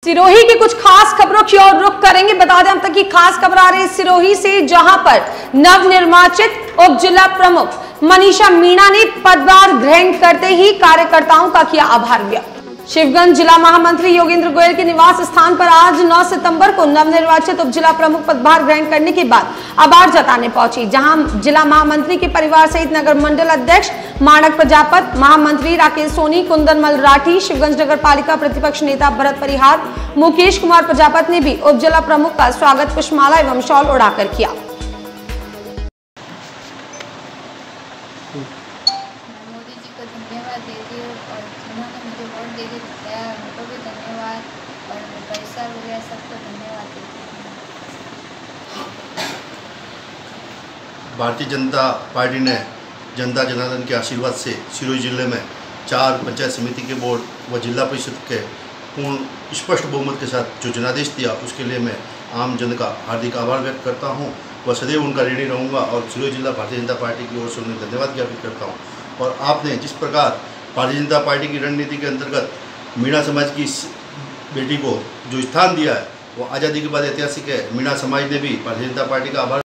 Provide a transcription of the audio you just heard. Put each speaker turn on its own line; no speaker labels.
सिरोही की कुछ खास खबरों की ओर रुख करेंगे। बता दें अब तक की खास खबर आ रही है सिरोही से, जहां पर नवनिर्वाचित उप जिला प्रमुख मनीषा मीणा ने पदभार ग्रहण करते ही कार्यकर्ताओं का किया आभार व्यक्त। शिवगंज जिला महामंत्री योगेंद्र गोयल के निवास स्थान पर आज 9 सितंबर को नवनिर्वाचित उप जिला प्रमुख पदभार ग्रहण करने के बाद आभार जताने पहुंची, जहां जिला महामंत्री के परिवार सहित नगर मंडल अध्यक्ष माणक प्रजापत, महामंत्री राकेश सोनी, कुंदनमल राठी, शिवगंज नगर पालिका प्रतिपक्ष नेता भरत परिहार, मुकेश कुमार प्रजापत ने भी उप जिला प्रमुख का स्वागत पुष्पमाला एवं शॉल उड़ाकर किया।
मोदी जी को धन्यवाद दीजिए और जिन्होंने मुझे वोट दे के जिताया उनको भी धन्यवाद, और पैसा वगैरह सबको धन्यवाद देती हूँ।
भारतीय जनता पार्टी ने जनता जनार्दन के आशीर्वाद से सिरोही जिले में 4 पंचायत समिति के बोर्ड व जिला परिषद के पूर्ण स्पष्ट बहुमत के साथ जो जनादेश दिया, उसके लिए मैं आम जन का हार्दिक आभार व्यक्त करता हूं व सदैव उनका ऋणी रहूंगा और सिरोही जिला भारतीय जनता पार्टी की ओर से उन्हें धन्यवाद ज्ञापित करता हूं। और आपने जिस प्रकार भारतीय जनता पार्टी की रणनीति के अंतर्गत मीणा समाज की बेटी को जो स्थान दिया है, वो आज़ादी के बाद ऐतिहासिक है। मीणा समाज ने भी भारतीय जनता पार्टी का आभार